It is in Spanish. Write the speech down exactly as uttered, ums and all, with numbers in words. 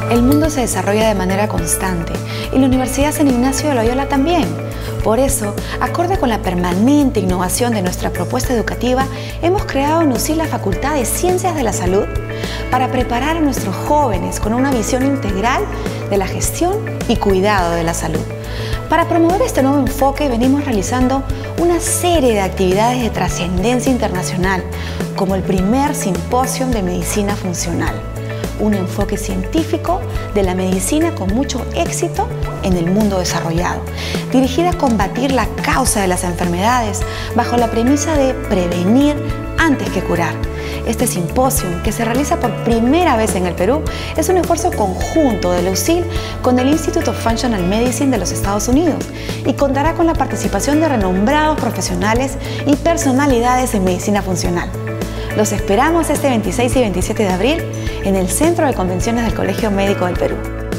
El mundo se desarrolla de manera constante y la Universidad San Ignacio de Loyola también. Por eso, acorde con la permanente innovación de nuestra propuesta educativa, hemos creado en U C I la Facultad de Ciencias de la Salud para preparar a nuestros jóvenes con una visión integral de la gestión y cuidado de la salud. Para promover este nuevo enfoque venimos realizando una serie de actividades de trascendencia internacional, como el primer Simposio de Medicina Funcional, un enfoque científico de la medicina con mucho éxito en el mundo desarrollado, dirigida a combatir la causa de las enfermedades bajo la premisa de prevenir antes que curar. Este simposio, que se realiza por primera vez en el Perú, es un esfuerzo conjunto de la U C I L con el Institute of Functional Medicine de los Estados Unidos y contará con la participación de renombrados profesionales y personalidades en medicina funcional. Los esperamos este veintiséis y veintisiete de abril en el Centro de Convenciones del Colegio Médico del Perú.